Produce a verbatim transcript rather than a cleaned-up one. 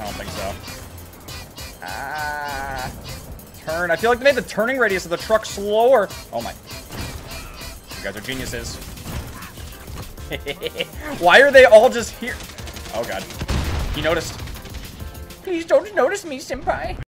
I don't think so. Ah. Turn. I feel like they made the turning radius of the truck slower. Oh my. You guys are geniuses. Why are they all just here? Oh god. He noticed. Please don't notice me, senpai.